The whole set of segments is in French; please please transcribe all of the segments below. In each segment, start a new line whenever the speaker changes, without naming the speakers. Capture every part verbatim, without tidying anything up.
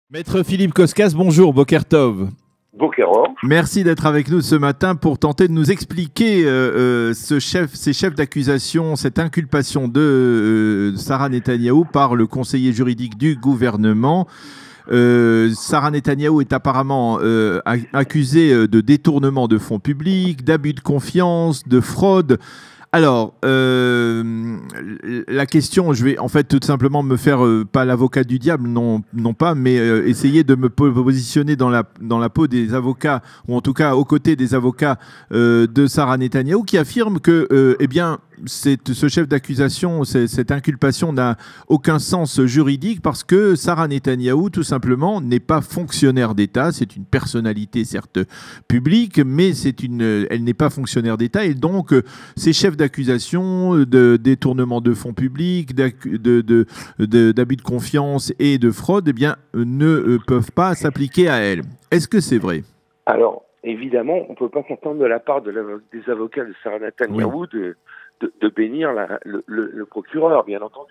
Maître Philippe Koskas, bonjour, Boker Tov.
Boker Or.
Merci d'être avec nous ce matin pour tenter de nous expliquer euh, euh, ce chef, ces chefs d'accusation, cette inculpation de euh, Sarah Netanyahou par le conseiller juridique du gouvernement. Euh, Sarah Netanyahou est apparemment euh, accusée de détournement de fonds publics, d'abus de confiance, de fraude. Alors, euh, la question, je vais en fait tout simplement me faire, euh, pas l'avocat du diable, non, non pas, mais euh, essayer de me positionner dans la, dans la peau des avocats, ou en tout cas aux côtés des avocats euh, de Sarah Netanyahou, qui affirment que, euh, eh bien, cette, ce chef d'accusation, cette inculpation n'a aucun sens juridique parce que Sarah Netanyahou, tout simplement, n'est pas fonctionnaire d'État. C'est une personnalité, certes, publique, mais c'est une, elle n'est pas fonctionnaire d'État. Et donc, ces chefs d'accusation de détournement de fonds publics, d'abus de, de, de, de confiance et de fraude, eh bien, ne peuvent pas s'appliquer à elle. Est-ce que c'est vrai?
Alors, évidemment, on ne peut pas s'entendre de la part de la, des avocats de Sarah Netanyahou oui. de De, de bénir la, le, le, le procureur, bien entendu.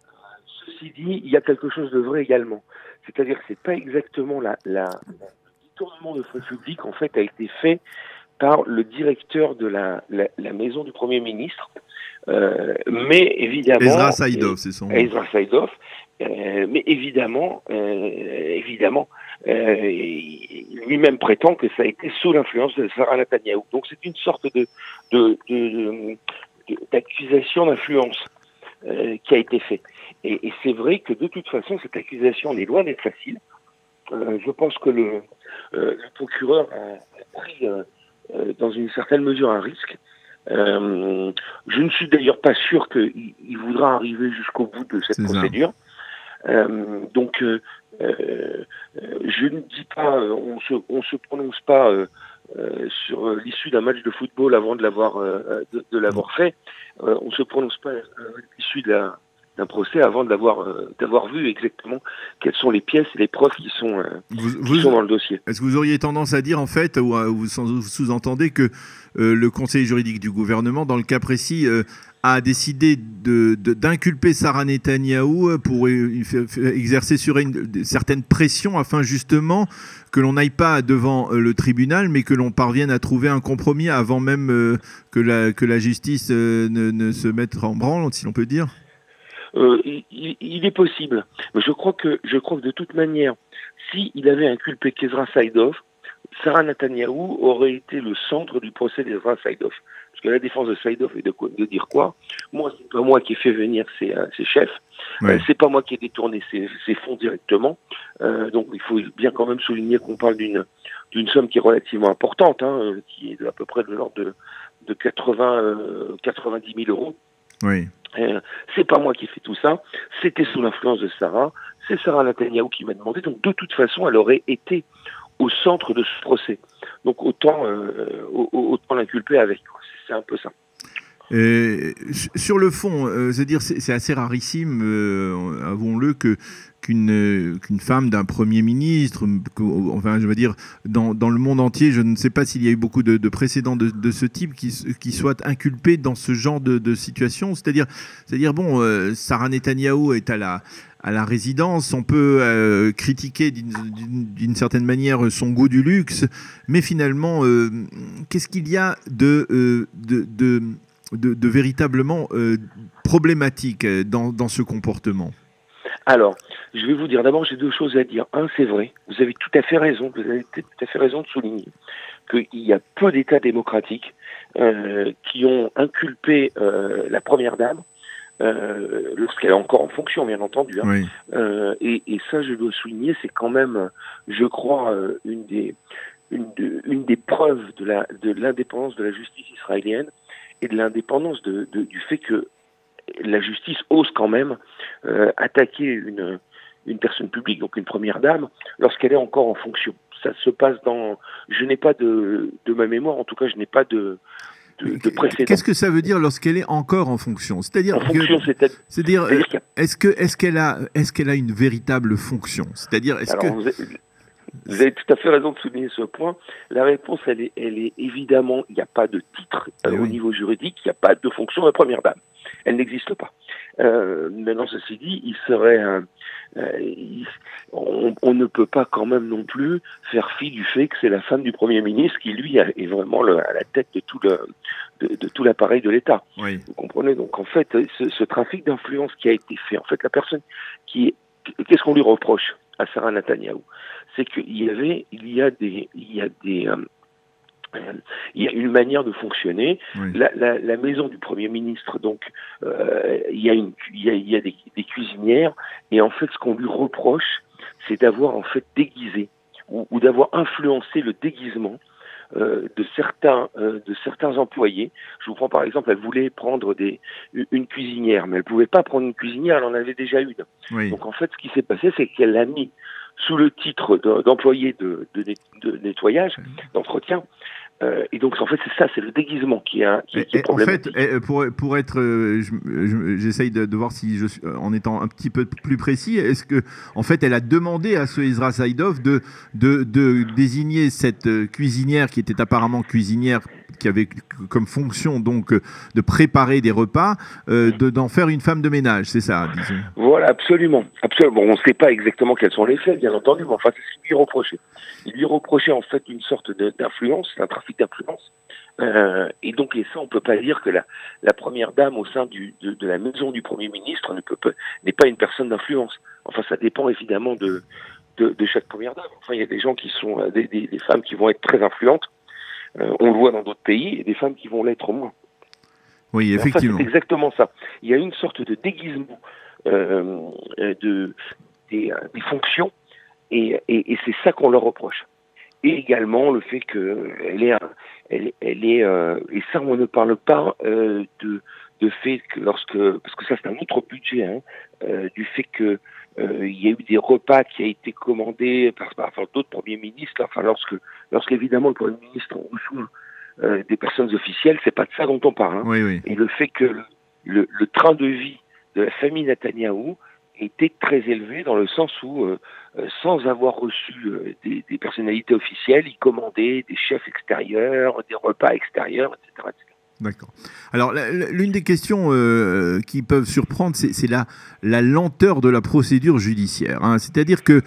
Ceci dit, il y a quelque chose de vrai également. C'est-à-dire que c'est pas exactement la, la, le détournement de fonds publics, en fait, a été fait par le directeur de la, la, la maison du Premier ministre. Euh, mais évidemment...
Ezra Saïdov, c'est son nom.
Ezra Saïdov. Euh, mais évidemment, euh, évidemment, euh, lui-même prétend que ça a été sous l'influence de Sarah Netanyahou. Donc c'est une sorte de... de, de, de d'accusation d'influence euh, qui a été fait. Et, et c'est vrai que de toute façon, cette accusation est loin d'être facile. Euh, je pense que le, euh, le procureur a, a pris euh, euh, dans une certaine mesure un risque. Euh, je ne suis d'ailleurs pas sûr qu'il il voudra arriver jusqu'au bout de cette procédure. Euh, donc, euh, euh, je ne dis pas, on se, on se prononce pas euh, Euh, sur euh, l'issue d'un match de football avant de l'avoir euh, de, de l'avoir fait. Euh, on se prononce pas euh, l'issue de la, d'un procès avant de l'avoir euh, d'avoir vu exactement quelles sont les pièces et les preuves qui sont euh,
vous,
qui
vous,
sont dans le dossier.
Est-ce que vous auriez tendance à dire en fait, ou à, vous sous-entendez que euh, le conseil juridique du gouvernement, dans le cas précis, euh, a décidé de, de, d'inculper Sarah Netanyahou pour exercer sur elle une, une certaine pression afin justement que l'on n'aille pas devant le tribunal, mais que l'on parvienne à trouver un compromis avant même euh, que, la, que la justice euh, ne, ne se mette en branle, si l'on peut dire?
Euh, il, il est possible. Mais je crois que, je crois que de toute manière, s'il avait inculpé Ezra Saïdov, Sarah Netanyahou aurait été le centre du procès d'Ezra Saïdov. Parce que la défense de Saïdov est de, quoi, de dire quoi? Moi, c'est pas moi qui ai fait venir ces, euh, ces chefs. Ouais. Euh, c'est pas moi qui ai détourné ces, ces fonds directement. Euh, donc, il faut bien quand même souligner qu'on parle d'une d'une somme qui est relativement importante, hein, qui est de, à peu près de l'ordre de, de quatre-vingts, euh, quatre-vingt-dix mille euros.
Oui.
Euh, c'est pas moi qui ai fait tout ça. C'était sous l'influence de Sarah. C'est Sarah Netanyahou qui m'a demandé. Donc, de toute façon, elle aurait été au centre de ce procès. Donc, autant, euh, autant l'inculper avec. C'est un peu ça.
Et sur le fond, euh, c'est-à-dire c'est, c'est assez rarissime, euh, avouons-le, que qu'une qu'une femme d'un premier ministre, enfin je veux dire dans dans le monde entier, je ne sais pas s'il y a eu beaucoup de, de précédents de, de ce type qui qui soient inculpés dans ce genre de, de situation. C'est-à-dire c'est-à-dire bon, euh, Sarah Netanyahou est à la à la résidence, on peut euh, critiquer d'une, d'une, d'une certaine manière son goût du luxe, mais finalement, euh, qu'est-ce qu'il y a de euh, de, de De, de véritablement euh, problématique dans, dans ce comportement?
Alors, je vais vous dire, d'abord, j'ai deux choses à dire. Un, c'est vrai, vous avez tout à fait raison, vous avez tout à fait raison de souligner qu'il y a peu d'États démocratiques euh, qui ont inculpé euh, la première dame, euh, lorsqu'elle est encore en fonction, bien entendu. Hein.
Oui.
Euh, et, et ça, je dois souligner, c'est quand même, je crois, euh, une des, une, de, une des preuves de, la, de l'indépendance de la justice israélienne et de l'indépendance de, de, du fait que la justice ose quand même euh, attaquer une, une personne publique, donc une première dame, lorsqu'elle est encore en fonction. Ça se passe dans... Je n'ai pas de, de ma mémoire, en tout cas, je n'ai pas de, de, de précédent.
Qu'est-ce que ça veut dire lorsqu'elle est encore en fonction? C'est-à-dire,
en fonction,
que,
c'est-à-dire,
c'est-à-dire,
c'est-à-dire
est-ce que, est-ce qu'elle a, est-ce qu'elle a une véritable fonction? C'est-à-dire, est-ce
Alors,
que...
Vous avez, vous avez tout à fait raison de souligner ce point. La réponse, elle est, elle est évidemment, il n'y a pas de titre euh, oui. au niveau juridique, il n'y a pas de fonction de première dame. Elle n'existe pas. Euh, maintenant, ceci dit, il serait, euh, euh, il, on, on ne peut pas quand même non plus faire fi du fait que c'est la femme du Premier ministre qui, lui, est vraiment le, à la tête de tout le, de, de tout l'appareil de l'État.
Oui.
Vous comprenez? Donc, en fait, ce, ce trafic d'influence qui a été fait, en fait, la personne qui, qu'est-ce qu'on lui reproche à Sarah Netanyahou? C'est qu'il y avait, il y a des, il y a des euh, il y a une manière de fonctionner. Oui. La, la, la maison du Premier ministre, donc, euh, il y a, une, il y a, il y a des, des cuisinières, et en fait, ce qu'on lui reproche, c'est d'avoir en fait déguisé ou, ou d'avoir influencé le déguisement euh, de certains euh, de certains employés. Je vous prends par exemple, elle voulait prendre des une cuisinière, mais elle pouvait pas prendre une cuisinière, elle en avait déjà une. Oui. Donc en fait, ce qui s'est passé, c'est qu'elle l'a mis sous le titre d'employé de, de, de nettoyage, d'entretien. Euh, et donc, en fait, c'est ça, c'est le déguisement qui, a, qui, qui est problématique.
En fait, pour, pour être, j'essaye de, de voir si je suis, en étant un petit peu plus précis, est-ce que, en fait, elle a demandé à ce Ezra Saïdov de, de, de désigner cette cuisinière qui était apparemment cuisinière, qui avait comme fonction donc de préparer des repas, euh, de, d'en faire une femme de ménage, c'est ça, disons.
Voilà, absolument, absolument. Bon, on ne sait pas exactement quels sont les faits, bien entendu, mais enfin, c'est ce qu'il lui reprochait. Il lui reprochait en fait une sorte d'influence, un trafic d'influence. Euh, et donc, et ça, on ne peut pas dire que la, la première dame au sein du, de, de la maison du Premier ministre ne peut pas, n'est pas une personne d'influence. Enfin, ça dépend évidemment de, de, de chaque première dame. Enfin, il y a des gens qui sont, des, des, des femmes qui vont être très influentes. Euh, on le voit dans d'autres pays, et des femmes qui vont l'être moins.
Oui, effectivement.
Enfin, c'est exactement ça. Il y a une sorte de déguisement euh, de, des, des fonctions, et, et, et c'est ça qu'on leur reproche. Et également le fait qu'elle est, elle, elle est, euh, et ça on ne parle pas euh, de, de fait que lorsque, parce que ça c'est un autre budget, hein, euh, du fait que euh, il y a eu des repas qui a été commandés par, par, par d'autres premiers ministres. Enfin, lorsque, lorsque évidemment le Premier ministre reçoit euh, des personnes officielles, c'est pas de ça dont on parle. Hein.
Oui, oui.
Et le fait que le, le, le train de vie de la famille Netanyahou était très élevé dans le sens où, euh, sans avoir reçu euh, des, des personnalités officielles, ils commandaient des chefs extérieurs, des repas extérieurs, et cetera, et cetera.
D'accord. Alors, l'une des questions euh, qui peuvent surprendre, c'est la, la lenteur de la procédure judiciaire. Hein. C'est-à-dire que,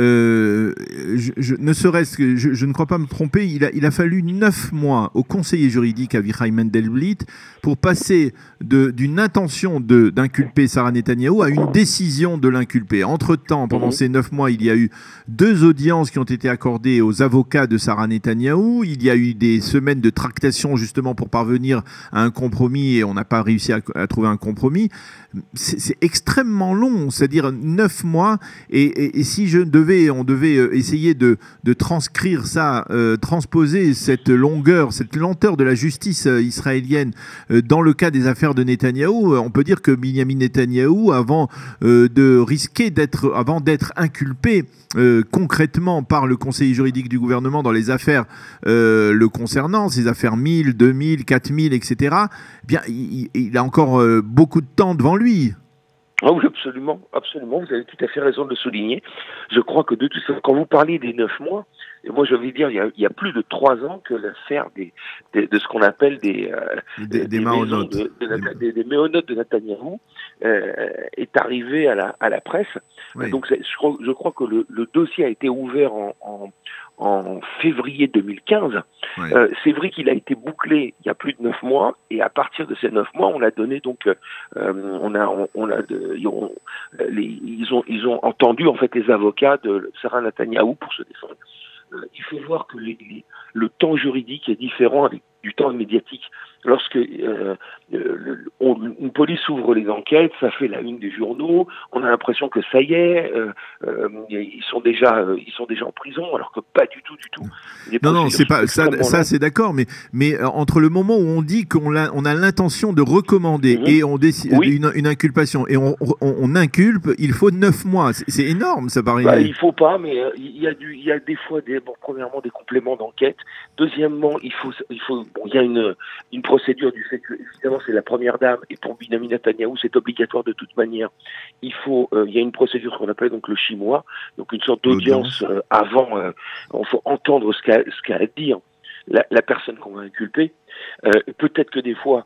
euh, je, je, ne serait-ce que, je, je ne crois pas me tromper, il a, il a fallu neuf mois au conseiller juridique Avichai Mendelblit pour passer d'une intention d'inculper Sarah Netanyahou à une décision de l'inculper. Entre-temps, pendant mmh. ces neuf mois, il y a eu deux audiences qui ont été accordées aux avocats de Sarah Netanyahou. Il y a eu des semaines de tractation justement pour parvenir à un compromis et on n'a pas réussi à, à trouver un compromis. C'est extrêmement long, c'est-à-dire neuf mois. Et, et, et si je devais, on devait essayer de, de transcrire ça, euh, transposer cette longueur, cette lenteur de la justice israélienne euh, dans le cas des affaires de Netanyahou, on peut dire que Binyamin Netanyahou, avant euh, de risquer d'être, avant d'être inculpé euh, concrètement par le conseiller juridique du gouvernement dans les affaires euh, le concernant, ces affaires mille, deux mille, quatre mille, et cetera, eh bien, il, il a encore euh, beaucoup de temps devant lui.
Ah oui, absolument, absolument. Vous avez tout à fait raison de le souligner. Je crois que de tout ça, quand vous parlez des neuf mois, et moi je vais dire, il y a, il y a plus de trois ans que l'affaire des, des, de ce qu'on appelle des euh,
des, des, des méonotes
de, de, de, des, des méonotes de Netanyahou euh, est arrivée à la, à la presse. Oui. Donc je crois, je crois que le, le dossier a été ouvert en, en en février deux mille quinze. Oui. Euh, c'est vrai qu'il a été bouclé il y a plus de neuf mois, et à partir de ces neuf mois, on a donné donc, euh, on a, on, on a, de, ils, ont, les, ils ont, ils ont entendu en fait les avocats de Sarah Netanyahou pour se défendre. Euh, il faut voir que les, les, le temps juridique est différent avec du temps médiatique. Lorsque euh, le, on, une police ouvre les enquêtes, ça fait la une des journaux, on a l'impression que ça y est, euh, euh, ils sont déjà, euh, ils sont déjà en prison, alors que pas du tout, du tout.
Non, non, c'est pas ça. Ça, c'est d'accord, mais mais euh, entre le moment où on dit qu'on a, on a l'intention de recommander mmh. et on décide oui. une, une inculpation et on, on, on inculpe, il faut neuf mois. C'est énorme, ça paraît.
Bah, il faut pas, mais euh, il y a du, il y a des fois des, bon, premièrement des compléments d'enquête. Deuxièmement, il faut, il faut, bon, il y a une une procédure du fait que, évidemment, c'est la première dame, et pour Binyamin Netanyahou, c'est obligatoire de toute manière. Il faut, euh, il y a une procédure qu'on appelle donc le chimois, donc une sorte d'audience euh, avant, euh, il faut entendre ce qu'a ce qu'a à dire la, la personne qu'on va inculper. Euh, peut-être que des fois,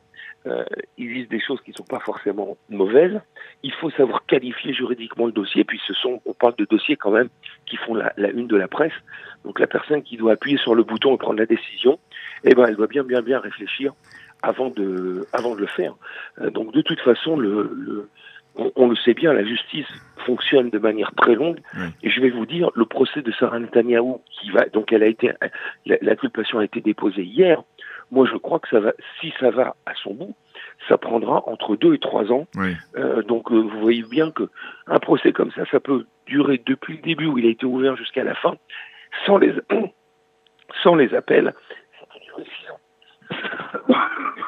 euh, ils disent des choses qui ne sont pas forcément mauvaises. Il faut savoir qualifier juridiquement le dossier, puis ce sont, on parle de dossiers quand même qui font la, la une de la presse. Donc la personne qui doit appuyer sur le bouton et prendre la décision, eh ben, elle doit bien, bien, bien réfléchir avant de, avant de le faire. Euh, donc de toute façon, le, le, on, on le sait bien, la justice fonctionne de manière très longue. Oui. Et je vais vous dire, le procès de Sarah Netanyahou, qui va, donc elle a été, l'inculpation a été déposée hier. Moi, je crois que ça va, si ça va à son bout, ça prendra entre deux et trois ans. Oui. Euh, donc, euh, vous voyez bien que un procès comme ça, ça peut durer depuis le début où il a été ouvert jusqu'à la fin, sans les, sans les appels. Ça peut durer six ans.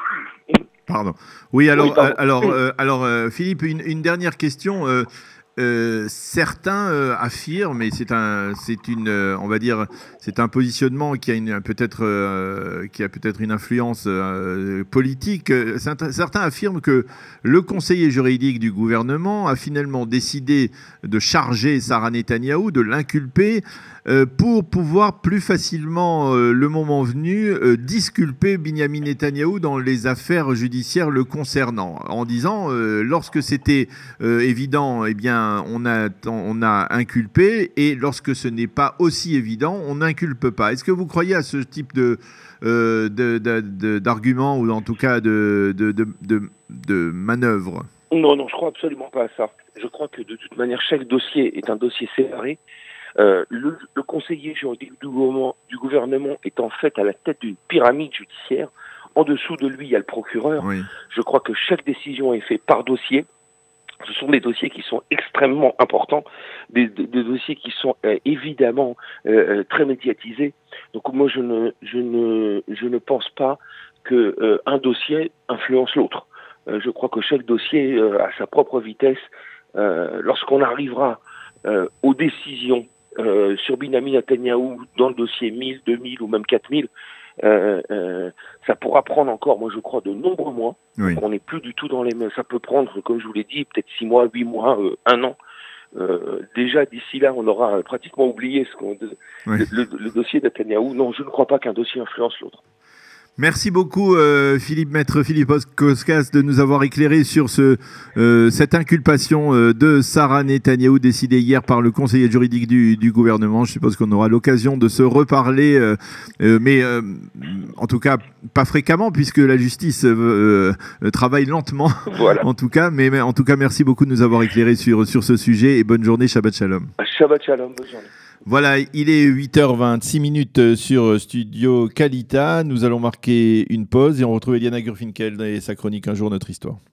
Pardon. Oui, alors, oui, pardon. alors, euh, alors, euh, Philippe, une, une dernière question. Euh, Euh, certains euh, affirment, et c'est un, c'est une, euh, on va dire, c'est un positionnement qui a une, peut-être, euh, qui a peut-être une influence euh, politique. Certains affirment que le conseiller juridique du gouvernement a finalement décidé de charger Sarah Netanyahou, de l'inculper, euh, pour pouvoir plus facilement, euh, le moment venu, euh, disculper Binyamin Netanyahou dans les affaires judiciaires le concernant, en disant, euh, lorsque c'était euh, évident, eh bien On a, on a inculpé, et lorsque ce n'est pas aussi évident, on n'inculpe pas. Est-ce que vous croyez à ce type de, euh, de, de, de, d'argument, ou en tout cas de, de, de, de, de manœuvre?
Non, non, je crois absolument pas à ça. Je crois que de toute manière, chaque dossier est un dossier séparé. Euh, le, le conseiller juridique du gouvernement, du gouvernement est en fait à la tête d'une pyramide judiciaire. En dessous de lui, il y a le procureur. Oui. Je crois que chaque décision est faite par dossier. Ce sont des dossiers qui sont extrêmement importants, des, des, des dossiers qui sont euh, évidemment euh, très médiatisés. Donc moi, je ne, je ne, je ne pense pas que euh, un dossier influence l'autre. Euh, je crois que chaque dossier euh, a sa propre vitesse. Euh, lorsqu'on arrivera euh, aux décisions euh, sur Binyamin Netanyahou dans le dossier mille, deux mille ou même quatre mille, Euh, euh, ça pourra prendre encore, moi je crois, de nombreux mois. Oui. Donc on n'est plus du tout dans les mêmes. Ça peut prendre, comme je vous l'ai dit, peut-être six mois, huit mois, euh, un an. Euh, déjà d'ici là, on aura pratiquement oublié ce qu'on, oui. le, le, le dossier Netanyahou. Non, je ne crois pas qu'un dossier influence l'autre.
Merci beaucoup, euh, Philippe, maître Philippe Koskas, de nous avoir éclairé sur ce, euh, cette inculpation euh, de Sarah Netanyahou décidée hier par le conseiller juridique du, du gouvernement. Je suppose qu'on aura l'occasion de se reparler, euh, euh, mais euh, en tout cas pas fréquemment, puisque la justice euh, euh, travaille lentement. Voilà. En tout cas, mais, mais en tout cas, merci beaucoup de nous avoir éclairé sur, sur ce sujet, et bonne journée, Shabbat Shalom.
Shabbat Shalom, bonne journée.
Voilà, il est huit heures vingt-six minutes sur Studio Kalita. Nous allons marquer une pause et on retrouve Eliana Gurfinkel et sa chronique Un jour notre histoire.